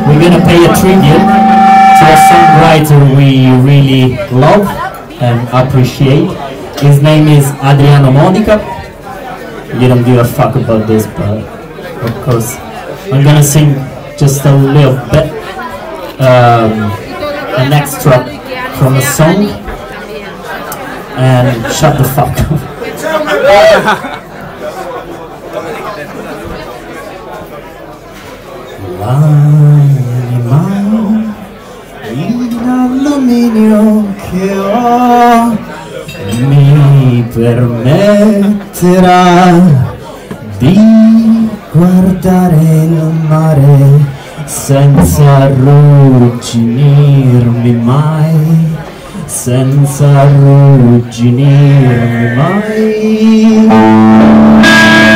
we're gonna pay a tribute to a songwriter we really love and appreciate. His name is Adriano Modica. You don't give a fuck about this, but of course I'm gonna sing just a little bit, an extra from a song, and shut the fuck up. L'anima in alluminio che ho mi permetterà di guardare il mare senza arrugginirmi mai, senza arrugginirmi mai.